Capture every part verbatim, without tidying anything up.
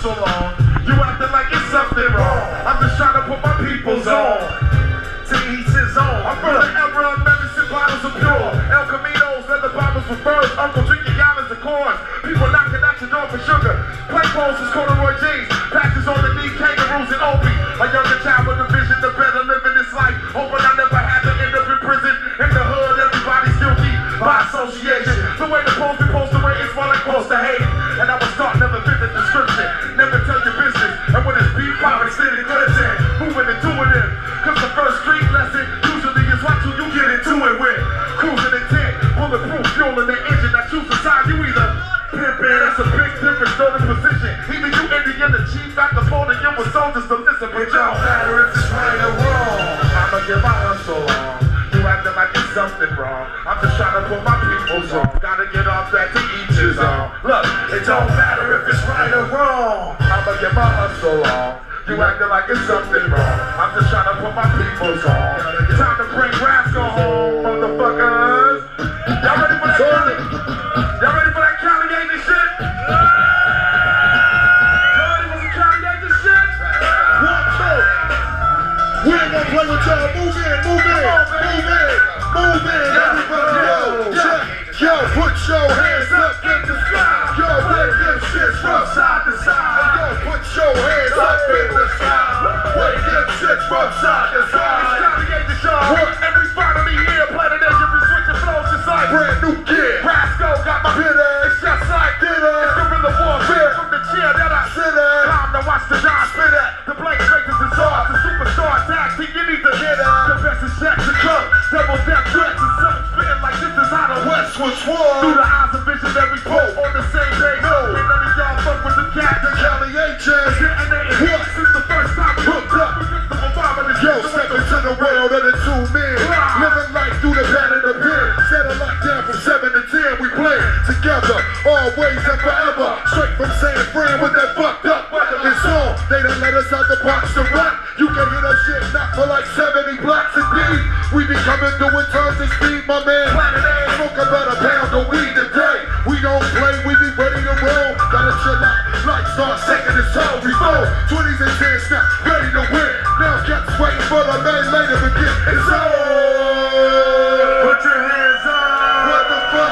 so long. You acting like it's something wrong. I'm just trying to put my peoples on. To each his own. I'm from the era of medicine bottles of pure. El Caminos, leather bottles for furs. Uncle drinking gallons of corn. People knocking at your door for sugar. Play poses, corduroy jeans. Patches on the knee, kangaroos and Opie. A younger child with a vision to better living this life. Hoping I never had to end up in prison. In the hood, everybody's guilty by association. The way the post be posted, the way it's while I'm supposed to hate. And I was taught never fit the description. Never tell your business. And when it's beef, power, extended glisten. Moving and doing it. Cause the first street lesson usually is what you get into it with. Cruising intent, bulletproof fuel in the engine. I choose the side, you either pimpin'. That's a big difference, though the position. Either you Indian, the chief, got the podium with soldiers to listen. But it don't matter if it's right or wrong. I'ma give my hustle on. You acting like it's something wrong. I'm just trying to put my peoples on. Gotta get off that to each his own. Look, it don't matter if it's right or wrong. I'ma get my hustle on. You acting like it's something wrong. I'm just trying to put my peoples on. Time to bring Rascal home, motherfuckers. Y'all ready for that Cali? Y'all ready for that Cali agent shit? Y'all ready for some Cali agent shit? One, two. We ain't gonna play with y'all. Move in, move in, move in, move in. Everybody, yo, check, yo, put your hands up in the sky. Yo, wave them shits from side to side. Yo, put your hands up in the sky. Wave them shits from side to side. What? Everybody here, Planet Asia, we switching flows just like Brand new kid. Rascal got my Get it. It's just like Get it. It's guerrilla warfare from the chair that I Sit it. Time to watch the Don spit at. The blank spaces is hard. The superstar tag team, you need to hit it. The best is yet to come. Double death threats and something spitting like this is out of West. Which one? Through the eyes of visionary folk on the same page. No. And none of y'all fuck with the cat. The Cali agent. What? Since the first time we hooked up. Yo, step into the world of the two men. Living life through the pad and the pen. Set a lockdown from seven to ten. We play together, always and forever. Straight from San Fran with that fucked up weather. It's on. They done let us out the box to rap. You can hear that shit knock for like seventy blocks a deep. We be coming through in terms of speed, my man. Smoke about a pound of weed today. We don't play, we be ready to roll. Gotta chill out, lights start second and so we roll. twenties and tens now, ready to win. Now cats waiting for the man later to begin. It's on. Put your hands up. What the fuck?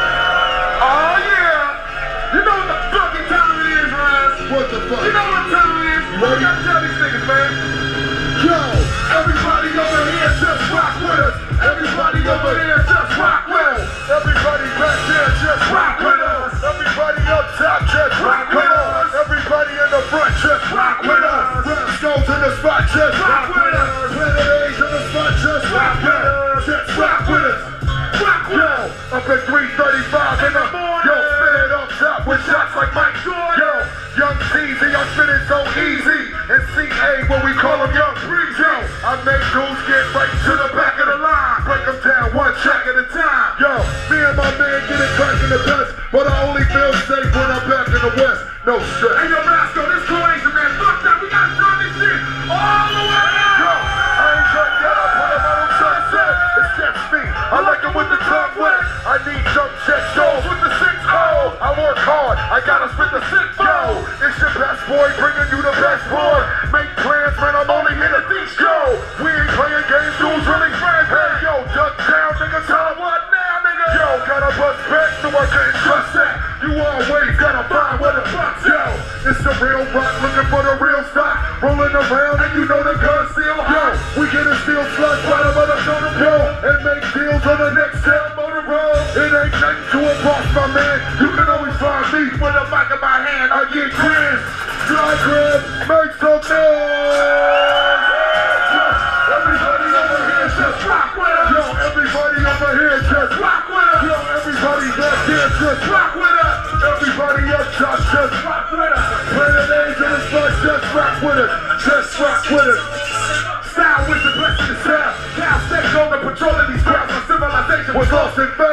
Oh yeah. You know what the fucking time it is, Raz. What the fuck? You know what time it is. You ready? You gotta tell these niggas, man. Yo, Everybody over here just rock with us. Everybody over there just rock with us. everybody back there just rock with us. Everybody up top just rock with us. Everybody in the front just rock with us. Raps go to the spot just rock with us. Planet A's in the spot just rock with us. Just rock with us. Rock with Yo, us. up at three thirty-five in the morning. Yo, spinning up top with shots like Mike Jordan. Yo, Young Ceezy, I'm spinning so easy. And C A, what we call him Young Breeze. Yo, I make dudes get right to the back of the line. Break them down one track at a time. Yo, me and my man get it crack in the best. But I only feel safe when I'm back in the West. No stress. Hey, yo, Rascal, this Croatia, man. Fuck that. We gotta turn this shit all the way out. Yo, I ain't done yet. I put him on sunset. It's just me. I like him with the tongue wet. I need jump check goals with the six oh. I work hard. I gotta spit the six yo. It's your best boy bringing you the best boy. Make plans, man. I'm only here to teach yo. We ain't playing games. Dudes really friends. Hey, yo, duck down, nigga. Tell him what now, nigga. Yo, gotta bust back so I couldn't trust that. You always gotta find where the fuck's yo. It's the real rock looking for the real stock. Rolling around and you know the gun still hot. Yo, we get a steel slush right about the shoulder yo. And make deals on the next town motor road. It ain't nothing to a boss, my man. You can always find me with a mic in my hand. I get grins. Dry grab, make some noise. Everybody over here just rock with us. Yo, everybody over here just rock with us. Yo, everybody back there just rock with us. Everybody up top just rock with us. Planet A's in the spot just rock with us. Just rock with us. Style with the blessing of style. Cal State on the patrol of these crowds. My civilization Was lost in